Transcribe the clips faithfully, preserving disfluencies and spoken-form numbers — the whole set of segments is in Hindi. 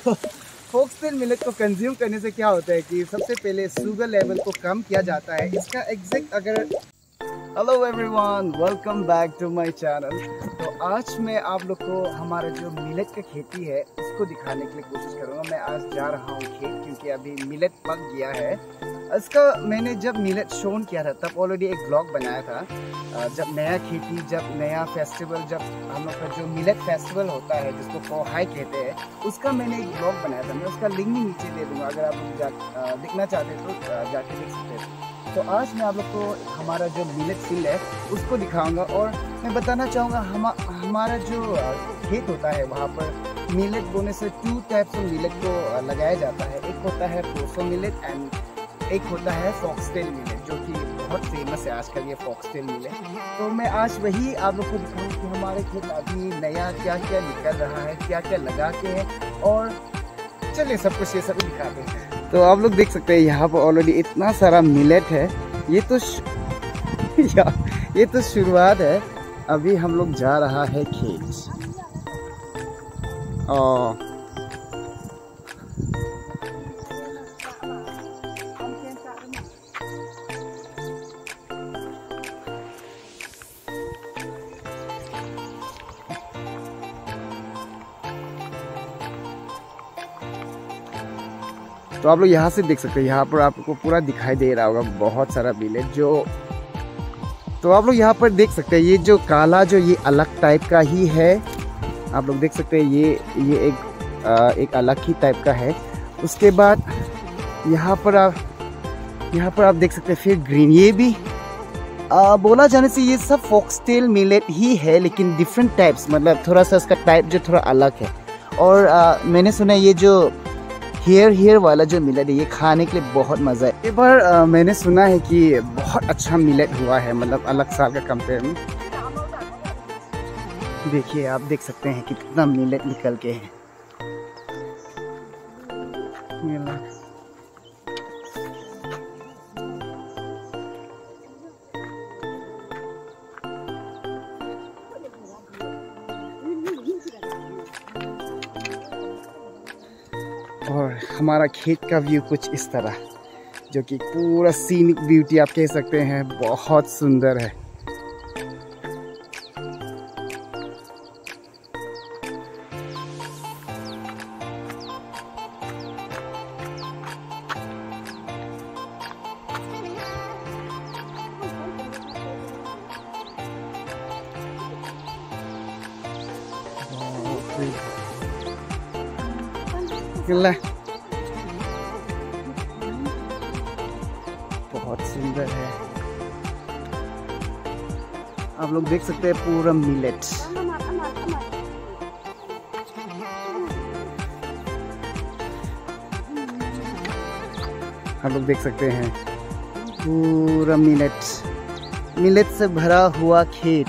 तो फॉक्सटेल मिलेट को कंज्यूम करने से क्या होता है कि सबसे पहले शुगर लेवल को कम किया जाता है। इसका एग्जैक्ट अगर hello everyone, welcome back to my channel. तो आज मैं आप लोग को हमारा जो मिलेट का खेती है उसको दिखाने के लिए कोशिश करूँगा। मैं आज जा रहा हूँ खेत क्योंकि अभी मिलेट पक गया है। इसका मैंने जब मिलेट शोन किया था तब ऑलरेडी एक ब्लॉग बनाया था। जब नया खेती, जब नया फेस्टिवल, जब हम लोग का जो मिलेट फेस्टिवल होता है जिसको पोहाई कहते हैं, उसका मैंने एक ब्लॉग बनाया था। मैं उसका लिंक भी नीचे दे दूँगा, अगर आप लोग जा दिखना चाहते हैं तो जाके देख सकते हैं। तो आज मैं आप लोग को हमारा जो मिलेट फील्ड है उसको दिखाऊंगा और मैं बताना चाहूँगा हम हमारा जो खेत होता है वहाँ पर मिलेट बोने से टू टाइप्स ऑफ मिलेट को लगाया जाता है। एक होता है प्रोसो मिलेट एंड एक होता है फॉक्सटेल मिलेट, जो कि बहुत फेमस है आजकल ये फॉक्सटेल मिलेट। तो मैं आज वही आप लोग को दिखाऊंगा कि हमारे खेत अभी नया क्या क्या निकल रहा है, क्या क्या लगा के है, और चलिए सब कुछ ये सब दिखाते हैं। तो आप लोग देख सकते हैं यहाँ पर ऑलरेडी इतना सारा मिलेट है। ये तो ये तो शुरुआत है। अभी हम लोग जा रहा है खेत। और तो आप लोग यहाँ से देख सकते हैं, यहाँ पर आपको पूरा दिखाई दे रहा होगा बहुत सारा मिलेट जो। तो आप लोग यहाँ पर देख सकते हैं ये जो काला जो ये अलग टाइप का ही है। आप लोग देख सकते हैं ये ये एक आ, एक अलग ही टाइप का है। उसके बाद यहाँ पर आप यहाँ पर आप देख सकते हैं फिर ग्रीन। ये भी आ, बोला जाने से ये सब फॉक्सटेल मिलेट ही है, लेकिन डिफरेंट टाइप्स, मतलब थोड़ा सा इसका टाइप जो थोड़ा अलग है। और आ, मैंने सुना ये जो हेयर हेयर वाला जो मिलेट है ये खाने के लिए बहुत मज़ा है। एक बार आ, मैंने सुना है कि बहुत अच्छा मिलेट हुआ है, मतलब अलग साल का कंपेयर में। देखिए आप देख सकते हैं कितना मिलेट निकल के है। और हमारा खेत का व्यू कुछ इस तरह, जो कि पूरा सीनिक ब्यूटी आप कह सकते हैं, बहुत सुंदर है। बहुत सुंदर है। आप लोग देख सकते हैं पूरा मिलेट। आप लोग देख सकते हैं पूरा मिलेट मिलेट से भरा हुआ खेत।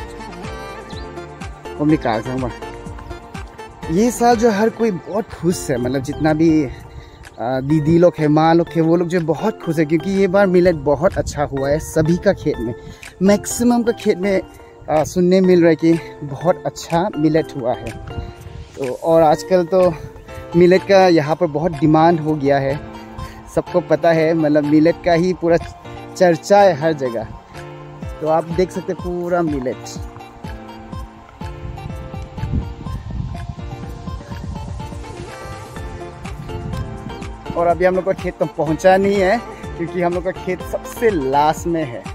ये साल जो हर कोई बहुत खुश है, मतलब जितना भी दीदी लोग है, माँ लोग है, वो लोग जो बहुत खुश है क्योंकि ये बार मिलेट बहुत अच्छा हुआ है। सभी का खेत में, मैक्सिमम का खेत में आ, सुनने मिल रहा है कि बहुत अच्छा मिलेट हुआ है। तो और आजकल तो मिलेट का यहाँ पर बहुत डिमांड हो गया है, सबको पता है, मतलब मिलेट का ही पूरा चर्चा है हर जगह। तो आप देख सकते हैं पूरा मिलेट। और अभी हम लोग का खेत तो पहुंचा नहीं है क्योंकि हम लोग का खेत सबसे लास्ट में है।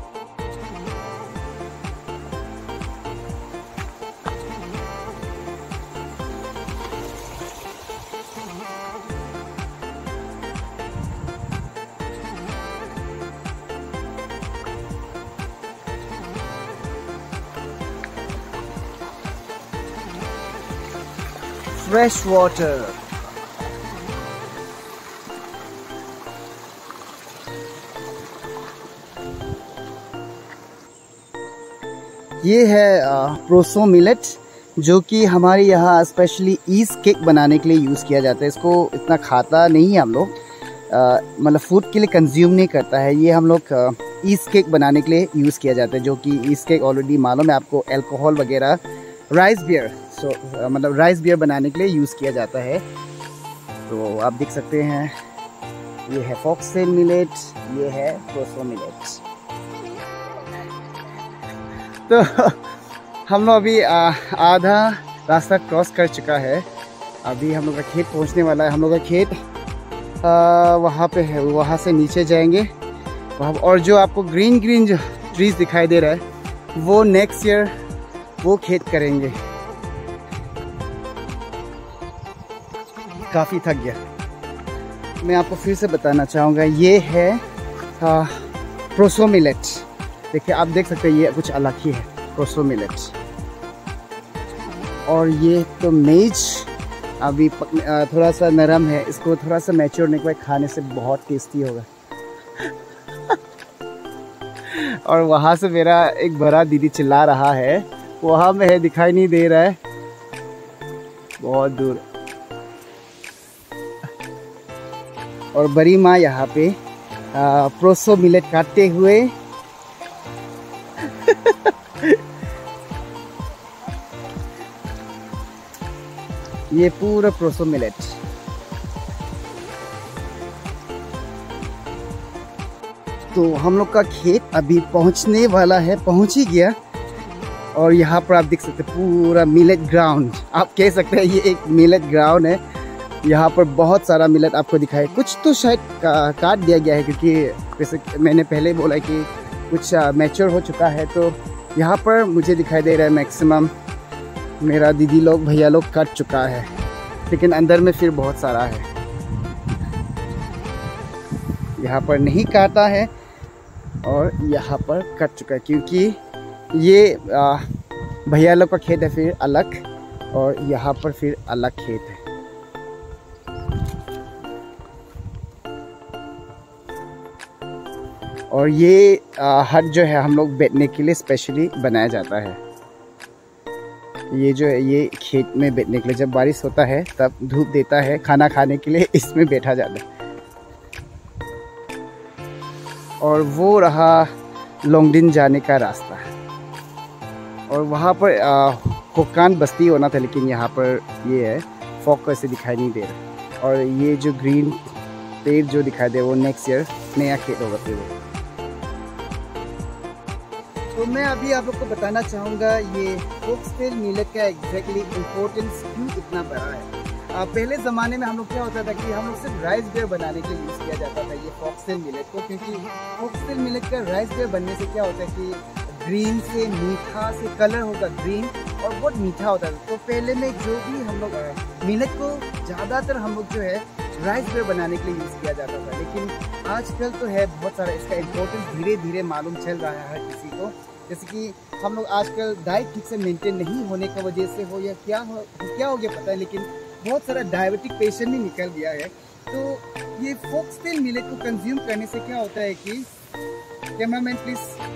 Fresh water. ये है प्रोसो मिलेट, जो कि हमारे यहाँ स्पेशली ईस्ट केक बनाने के लिए यूज़ किया जाता है। इसको इतना खाता नहीं है हम लोग, मतलब फूड के लिए कंज्यूम नहीं करता है। ये हम लोग ईस्ट केक बनाने के लिए यूज़ किया जाता है, जो कि ईस्ट केक ऑलरेडी मालूम है आपको, अल्कोहल वगैरह, राइस बियर, सो मतलब राइस बियर बनाने के लिए यूज़ किया जाता है। तो आप देख सकते हैं ये है फॉक्सटेल मिलेट, ये है प्रोसो मिलेट। तो हम लोग अभी आधा रास्ता क्रॉस कर चुका है। अभी हम लोग का खेत पहुंचने वाला है। हम लोग का खेत वहाँ पे है, वहाँ से नीचे जाएंगे वहाँ। और जो आपको ग्रीन ग्रीन जो ट्रीज दिखाई दे रहा है वो नेक्स्ट ईयर वो खेत करेंगे। काफ़ी थक गया। मैं आपको फिर से बताना चाहूँगा, ये है आ, प्रोसो मिलेट। देखिए आप देख सकते हैं ये कुछ अलग ही है प्रोसो मिलेट। और ये तो मेज अभी थोड़ा सा नरम है, इसको थोड़ा सा मैच्योर होने के बाद खाने से बहुत टेस्टी होगा। और वहाँ से मेरा एक बड़ा दीदी चिल्ला रहा है, वहाँ में है, दिखाई नहीं दे रहा है, बहुत दूर। और बड़ी माँ यहाँ पे आ, प्रोसो मिलेट काटते हुए ये पूरा प्रोसो मिलेट। तो हम लोग का खेत अभी पहुंचने वाला है, पहुंच ही गया। और यहाँ पर आप देख सकते हैं पूरा मिलेट ग्राउंड, आप कह सकते हैं ये एक मिलेट ग्राउंड है। यहाँ पर बहुत सारा मिलेट आपको दिखाए, कुछ तो शायद का, काट दिया गया है क्योंकि जैसे मैंने पहले बोला कि कुछ मैच्योर हो चुका है। तो यहाँ पर मुझे दिखाई दे रहा है मैक्सिमम मेरा दीदी लोग भैया लोग कट चुका है, लेकिन अंदर में फिर बहुत सारा है। यहाँ पर नहीं काटा है और यहाँ पर कट चुका है क्योंकि ये भैया लोग का खेत है फिर अलग, और यहाँ पर फिर अलग खेत है। और ये हट जो है हम लोग बैठने के लिए स्पेशली बनाया जाता है। ये जो है ये खेत में बैठने के लिए, जब बारिश होता है तब धूप देता है, खाना खाने के लिए इसमें बैठा जाता है। और वो रहा लोंगडिन जाने का रास्ता। और वहाँ पर होकान बस्ती होना था, लेकिन यहाँ पर ये है फॉग ऐसे दिखाई नहीं दे रहा। और ये जो ग्रीन पेड़ जो दिखाई दे वो नेक्स्ट ईयर नया खेत होगा फिर वो। तो मैं अभी आप लोग को बताना चाहूँगा ये फॉक्सटेल मिलेट का एग्जैक्टली इम्पोर्टेंस क्यों इतना बड़ा है। आ, पहले ज़माने में हम लोग क्या होता था कि हम लोग सिर्फ राइस बियर बनाने के लिए यूज़ किया जाता था ये फॉक्सटेल मिलेट को, क्योंकि फॉक्सटेल मिलेट का राइस बियर बनने से क्या होता है कि ग्रीन से मीठा से कलर होगा ग्रीन और बहुत मीठा होता है। तो पहले में जो भी हम लोग मिलेट को ज़्यादातर हम लोग जो है राइस बियर बनाने के लिए यूज़ किया जाता था, लेकिन आजकल तो है बहुत सारा इसका इम्पोर्टेंस धीरे धीरे मालूम चल रहा है हर किसी को। जैसे कि हम लोग आजकल डाइट ठीक से मेंटेन नहीं होने की वजह से हो या क्या हो क्या हो गया पता है, लेकिन बहुत सारा डायबिटिक पेशेंट भी निकल गया है। तो ये फॉक्सटेल मिलेट को कंज्यूम करने से क्या होता है कि कैमरामैन प्लीज,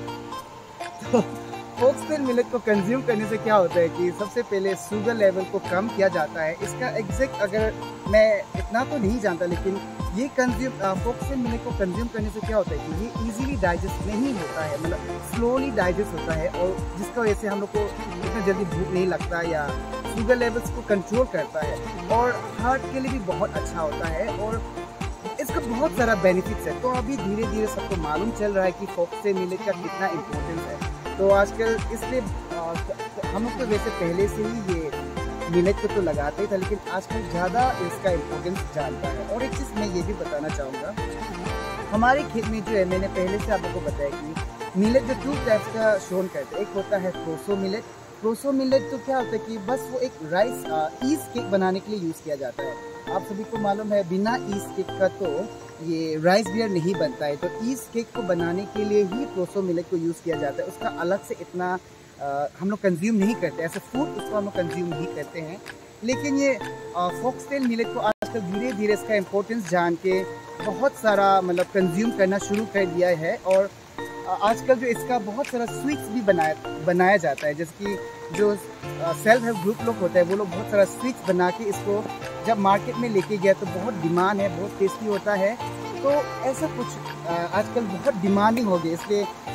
तो फॉक्सटेल मिलेट को कंज्यूम करने से क्या होता है कि सबसे पहले शुगर लेवल को कम किया जाता है। इसका एग्जैक्ट अगर मैं इतना तो नहीं जानता, लेकिन ये कंज्यूम फॉक्सटेल मिलेट को कंज्यूम करने से क्या होता है कि ये इजीली डाइजेस्ट नहीं होता है, मतलब स्लोली डाइजेस्ट होता है, और जिसकी वजह से हम लोग को इतना जल्दी भूख नहीं लगता या शुगर लेवल्स को कंट्रोल करता है, और हार्ट के लिए भी बहुत अच्छा होता है और इसका बहुत सारा बेनिफिट्स है। तो अभी धीरे धीरे सबको मालूम चल रहा है कि फॉक्सटेल मिलेट का कितना इम्पोर्टेंस है। तो आजकल इसलिए हम लोग तो वैसे पहले से ही ये मिलेट को तो लगाते ही था, लेकिन आजकल ज़्यादा इसका इम्पोर्टेंस जानता है। और एक चीज़ मैं ये भी बताना चाहूँगा, हमारे खेत में जो है मैंने पहले से आप लोगों को बताया कि मिलेट जो टू टाइप्स का शोन करते हैं। एक होता है प्रोसो मिलेट। प्रोसो मिलेट तो क्या होता है कि बस वो एक राइस ईस्ट केक बनाने के लिए यूज़ किया जाता है। आप सभी को मालूम है बिना ईस्ट केक का तो ये राइस बियर नहीं बनता है। तो ईस्ट केक को बनाने के लिए ही प्रोसो मिलेट को यूज़ किया जाता है। उसका अलग से इतना आ, हम लोग कंज्यूम नहीं करते, ऐसे फूड उसको हम लोग कंज्यूम नहीं करते हैं। लेकिन ये फॉक्सटेल मिलेट को आजकल धीरे धीरे इसका इम्पोर्टेंस जान के बहुत सारा मतलब कंज्यूम करना शुरू कर दिया है। और आजकल जो इसका बहुत सारा स्वीट्स भी बनाया बनाया जाता है, जैसे कि जो सेल्फ हेल्प ग्रुप लोग होता है वो लोग बहुत सारा स्वीट्स बना के इसको जब मार्केट में लेके गया तो बहुत डिमांड है, बहुत टेस्टी होता है। तो ऐसा कुछ आजकल बहुत डिमांडिंग हो गई, इसलिए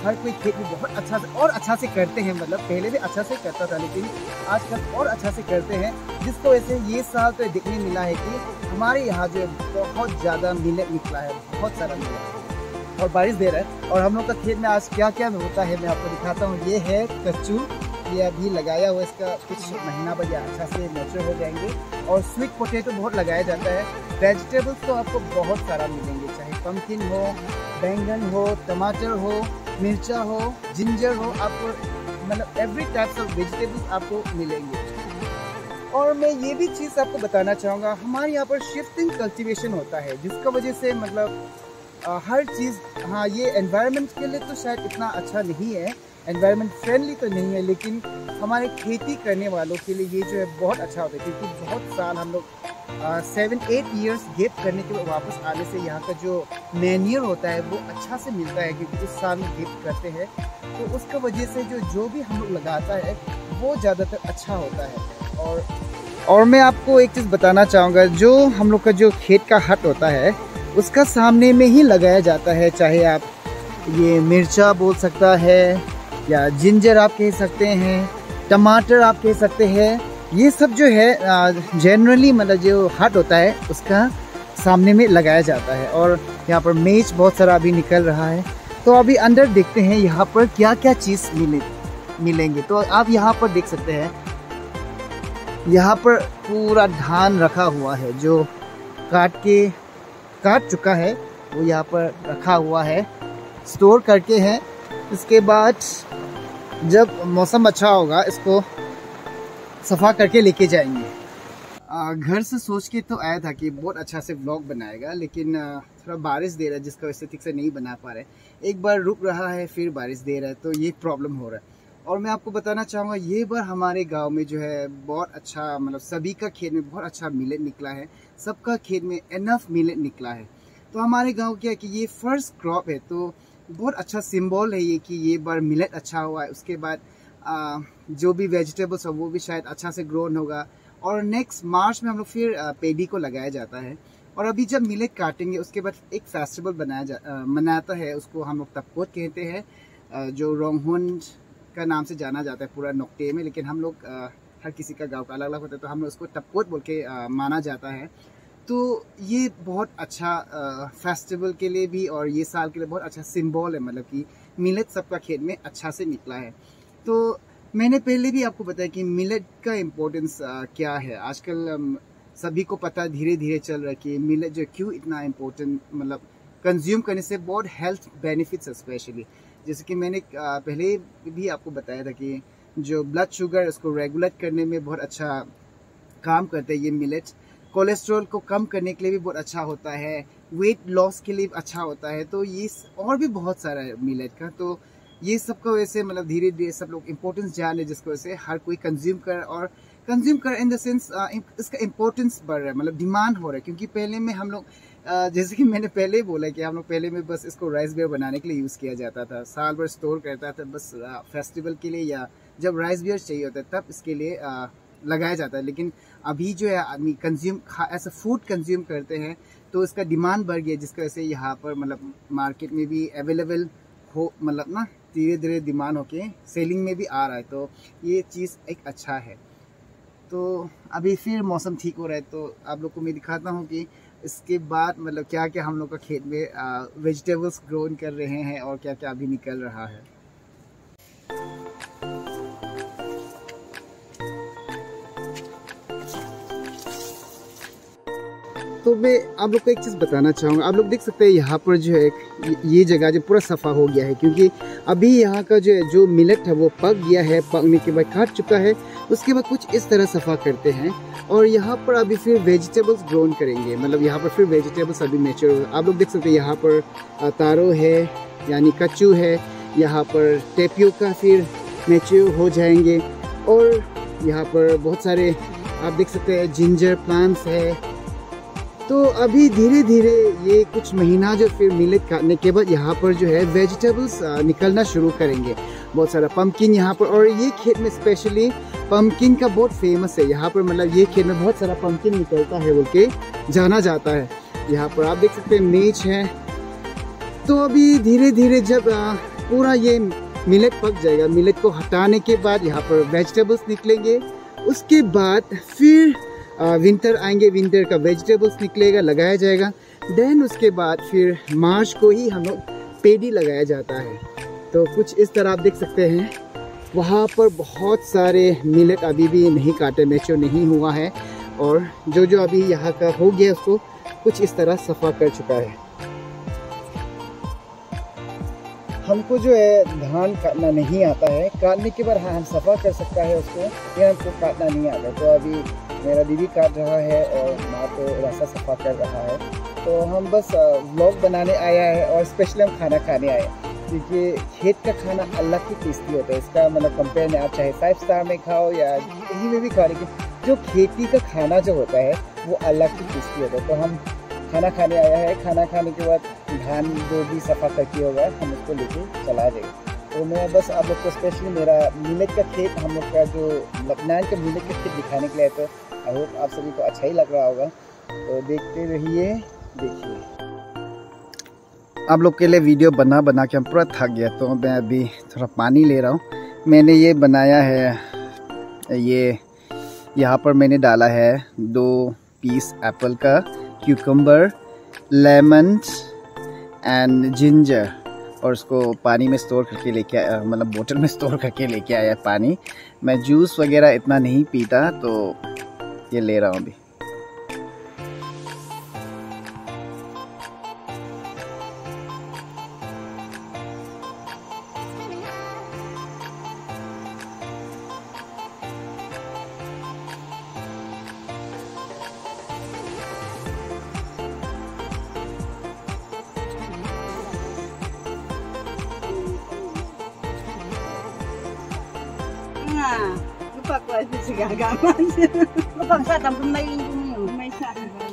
हर कोई खेती बहुत अच्छा से और अच्छा से करते हैं, मतलब पहले भी अच्छा से करता था लेकिन आजकल और अच्छा से करते हैं, जिसको वैसे ये साल तो देखने मिला है कि हमारे यहाँ जो बहुत ज़्यादा मिलेट निकला है, बहुत सारा मिलेट और बारिश दे रहा है। और हम लोग का खेत में आज क्या क्या होता है मैं आपको दिखाता हूँ। ये है कच्चू, ये अभी लगाया हुआ, इसका कुछ महीना बाद अच्छा से मैच्योर हो जाएंगे। और स्वीट पोटैटो बहुत लगाया जाता है। वेजिटेबल्स तो आपको बहुत सारा मिलेंगे, चाहे पम्पकिन हो, बैंगन हो, टमाटर हो, मिर्चा हो, जिंजर हो, आपको मतलब एवरी टाइप्स ऑफ वेजिटेबल्स आपको मिलेंगे। और मैं ये भी चीज़ आपको बताना चाहूँगा, हमारे यहाँ पर शिफ्टिंग कल्टीवेशन होता है, जिसका वजह से मतलब आ, हर चीज़, हाँ ये एनवायरनमेंट के लिए तो शायद इतना अच्छा नहीं है, एनवायरनमेंट फ्रेंडली तो नहीं है, लेकिन हमारे खेती करने वालों के लिए ये जो है बहुत अच्छा होता है। क्योंकि बहुत साल हम लोग सेवन एट ईयर्स गैप करने के बाद वापस आने से यहाँ का जो मैन्योर होता है वो अच्छा से मिलता है, क्योंकि उस साल में गैप करते हैं तो उसका वजह से जो जो भी हम लोग लगाता है वो ज़्यादातर अच्छा होता है। और और मैं आपको एक चीज़ बताना चाहूँगा, जो हम लोग का जो खेत का हट होता है उसका सामने में ही लगाया जाता है, चाहे आप ये मिर्चा बोल सकता है या जिंजर आप कह सकते हैं, टमाटर आप कह सकते हैं, ये सब जो है जनरली मतलब जो हट होता है उसका सामने में लगाया जाता है। और यहाँ पर मेज बहुत सारा अभी निकल रहा है, तो अभी अंदर देखते हैं यहाँ पर क्या क्या चीज़ मिले मिलेंगे। तो आप यहाँ पर देख सकते हैं, यहाँ पर पूरा धान रखा हुआ है, जो काट के काट चुका है वो यहाँ पर रखा हुआ है, स्टोर करके है। इसके बाद जब मौसम अच्छा होगा इसको सफ़ा करके लेके जाएंगे। आ, घर से सोच के तो आया था कि बहुत अच्छा से व्लॉग बनाएगा, लेकिन आ, थोड़ा बारिश दे रहा है जिसका वजह से ठीक से नहीं बना पा रहे। एक बार रुक रहा है फिर बारिश दे रहा है, तो ये प्रॉब्लम हो रहा है। और मैं आपको बताना चाहूँगा, ये बार हमारे गांव में जो है बहुत अच्छा, मतलब सभी का खेत में बहुत अच्छा मिलेट निकला है, सबका खेत में इनफ मिलेट निकला है। तो हमारे गाँव क्या है कि ये फर्स्ट क्रॉप है, तो बहुत अच्छा सिंबल है ये कि ये बार मिलेट अच्छा हुआ है। उसके बाद आ, जो भी वेजिटेबल्स है वो भी शायद अच्छा से ग्रोन होगा। और नेक्स्ट मार्च में हम लोग फिर पेडी को लगाया जाता है। और अभी जब मिलेट काटेंगे उसके बाद एक फेस्टिवल बनाया जा आ, मनाता है, उसको हम लोग तपकोट कहते हैं, आ, जो रोंगहुन का नाम से जाना जाता है पूरा नोक्टे में, लेकिन हम लोग आ, हर किसी का गांव का अलग अलग होता है, तो हम लोग उसको तपकोट बोल के आ, माना जाता है। तो ये बहुत अच्छा फेस्टिवल के लिए भी और ये साल के लिए बहुत अच्छा सिंबल है, मतलब कि मिलेट सबका खेत में अच्छा से निकला है। तो मैंने पहले भी आपको बताया कि मिलेट का इम्पोर्टेंस क्या है। आजकल um, सभी को पता धीरे धीरे चल रहा है कि मिलेट जो क्यों इतना इम्पोर्टेंट, मतलब कंज्यूम करने से बहुत हेल्थ बेनिफिट्स है। स्पेशली जैसे कि मैंने uh, पहले भी आपको बताया था कि जो ब्लड शुगर उसको रेगुलेट करने में बहुत अच्छा काम करते हैं ये मिलेट। कोलेस्ट्रॉल को कम करने के लिए भी बहुत अच्छा होता है, वेट लॉस के लिए अच्छा होता है। तो ये और भी बहुत सारा है मिलेट का। तो ये सब को वैसे मतलब धीरे धीरे सब लोग इम्पोर्टेंस जाने, जिसको वैसे हर कोई कंज्यूम कर और कंज्यूम कर इन द सेंस इसका इम्पोर्टेंस बढ़ रहा है, मतलब डिमांड हो रहा है। क्योंकि पहले में हम लोग uh, जैसे कि मैंने पहले ही बोला कि हम लोग पहले में बस इसको राइस बियर बनाने के लिए यूज़ किया जाता था, साल भर स्टोर करता था बस फेस्टिवल के लिए, या जब राइस बियर चाहिए होता है तब इसके लिए uh, लगाया जाता है। लेकिन अभी जो है आदमी कंज्यूम ऐसा फूड कंज्यूम करते हैं तो इसका डिमांड बढ़ गया, जिसकी वजह से यहाँ पर मतलब मार्केट में भी अवेलेबल हो, मतलब ना धीरे धीरे डिमांड होके सेलिंग में भी आ रहा है। तो ये चीज़ एक अच्छा है। तो अभी फिर मौसम ठीक हो रहा है, तो आप लोग को मैं दिखाता हूँ कि इसके बाद मतलब क्या क्या हम लोग का खेत में वेजिटेबल्स ग्रोन कर रहे हैं और क्या क्या अभी निकल रहा है। तो मैं आप लोग को एक चीज़ बताना चाहूँगा। आप लोग देख सकते हैं यहाँ पर जो है ये जगह जो पूरा सफ़ा हो गया है, क्योंकि अभी यहाँ का जो है जो मिलेट है वो पक गया है, पकने के बाद काट चुका है। उसके बाद कुछ इस तरह सफ़ा करते हैं और यहाँ पर अभी फिर वेजिटेबल्स ग्रोन करेंगे, मतलब यहाँ पर फिर वेजिटेबल्स अभी मैच्योर। आप लोग देख सकते हैं यहाँ पर तारो है यानी कच्चू है, यहाँ पर टेपियोका फिर मैच्योर हो जाएंगे। और यहाँ पर बहुत सारे आप देख सकते हैं जिंजर प्लांट्स है। तो अभी धीरे धीरे ये कुछ महीना जो फिर मिलेट काटने के बाद यहाँ पर जो है वेजिटेबल्स निकलना शुरू करेंगे। बहुत सारा पम्पकिन यहाँ पर, और ये खेत में स्पेशली पम्पकिन का बहुत फेमस है यहाँ पर, मतलब ये खेत में बहुत सारा पम्पकिन निकलता है बोल के जाना जाता है। यहाँ पर आप देख सकते हैं मेज है। तो अभी धीरे धीरे जब पूरा ये मिलेट पक जाएगा। मिलेट को हटाने के बाद यहाँ पर वेजिटेबल्स निकलेंगे। उसके बाद फिर विंटर आएंगे, विंटर का वेजिटेबल्स निकलेगा, लगाया जाएगा। देन उसके बाद फिर मार्च को ही हम लोग पेडी लगाया जाता है। तो कुछ इस तरह आप देख सकते हैं। वहाँ पर बहुत सारे मिलेट अभी भी नहीं काटे, मैच्योर नहीं हुआ है, और जो जो अभी यहाँ का हो गया उसको कुछ इस तरह सफ़ा कर चुका है। हमको जो है धान काटना नहीं आता है। काटने के बाद हाँ हम सफ़ा कर सकता है उसको, ये हमको काटना नहीं आता। तो अभी मेरा दीदी काट रहा है और माँ तो रास्ता सफ़ा कर रहा है। तो हम बस व्लॉग बनाने आया है और स्पेशली हम खाना खाने आए हैं, क्योंकि खेत का खाना अलग ही टेस्टी होता है। इसका मतलब कंपेयर में आप चाहे फाइव स्टार में खाओ या कहीं में भी खाओ, लेकिन जो खेती का खाना जो होता है वो अलग ही टेस्टी होता है। तो हम खाना खाने आया है। खाना खाने के बाद धान जो भी सफ़ा करके होगा हम उसको लेके चला जाएंगे। तो मैं बस आप लोग को स्पेशली मेरा मिलेट का खेत, हम लोग का जो लखनऊ का मिलेट का खेत दिखाने के लिए, तो आई होप आप सभी को अच्छा ही लग रहा होगा। तो देखते रहिए, देखिए। आप लोग के लिए वीडियो बना बना के हम पूरा थक गया, तो मैं अभी थोड़ा पानी ले रहा हूँ। मैंने ये बनाया है, ये यहाँ पर मैंने डाला है दो पीस एप्पल का, क्यूकम्बर, लेमन एंड जिंजर, और उसको पानी में स्टोर करके लेके आया, मतलब बोतल में स्टोर करके लेके आया पानी। मैं जूस वगैरह इतना नहीं पीता, तो ये ले रहा हूँ अभी। Lupa ko ay sigagaman. Kapag sa tampon may linggo may sa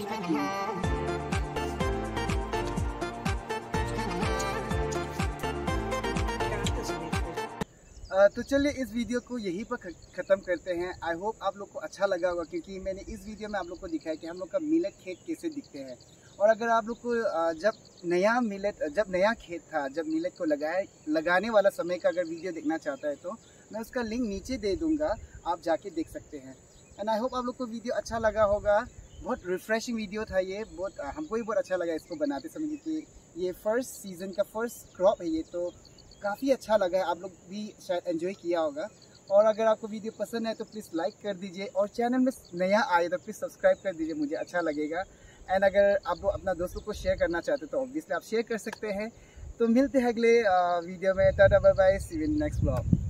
तो चलिए इस वीडियो को यहीं पर ख़त्म करते हैं। आई होप आप लोग को अच्छा लगा होगा, क्योंकि मैंने इस वीडियो में आप लोग को दिखाया कि हम लोग का मिलेट खेत कैसे दिखते हैं। और अगर आप लोग को जब नया मिलेट जब नया खेत था, जब मिलेट को लगाए लगाने वाला समय का अगर वीडियो देखना चाहता है, तो मैं उसका लिंक नीचे दे दूँगा, आप जाके देख सकते हैं। एंड आई होप आप लोग को वीडियो अच्छा लगा होगा। बहुत रिफ्रेशिंग वीडियो था ये, बहुत हमको भी बहुत अच्छा लगा इसको बनाते समय, क्योंकि ये फर्स्ट सीज़न का फर्स्ट क्रॉप है ये, तो काफ़ी अच्छा लगा है। आप लोग भी शायद एंजॉय किया होगा। और अगर आपको वीडियो पसंद है तो प्लीज़ लाइक कर दीजिए, और चैनल में नया आए तो प्लीज़ सब्सक्राइब कर दीजिए, मुझे अच्छा लगेगा। एंड अगर आप लोग अपना दोस्तों को शेयर करना चाहते हो तो ऑब्वियसली आप शेयर कर सकते हैं। तो मिलते हैं अगले वीडियो में। Tata bye bye, see you in next vlog.